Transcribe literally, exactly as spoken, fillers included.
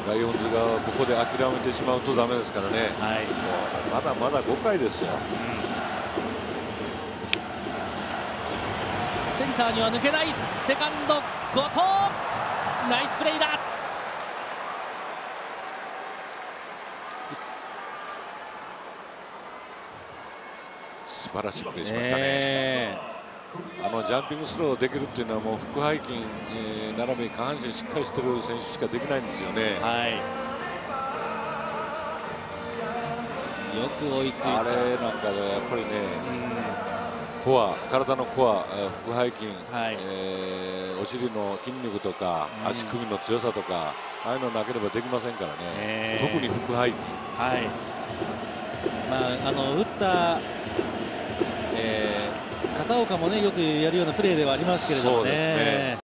ライオンズがここで諦めてしまうとダメですからね、 はい、 まだまだごかいですよ。 センターには抜けない。セカンド後藤、ナイスプレーだ。 素晴らしいプレーしましたね、えー、あのジャンピングスローできるっていうのはもう腹背筋、えー、並びに下半身しっかりしてる選手しかできないんですよね。 はい、よく追いついた。 あれなんかでやっぱりね、うん、コア、体のコア、腹背筋、はい、えー、お尻の筋肉とか、うん、足首の強さとか、ああいうのなければできませんからね、えー、特に腹背筋。 はい、まあ、あの打った、えー、片岡もねよくやるようなプレーではありますけれどもね。そうですね。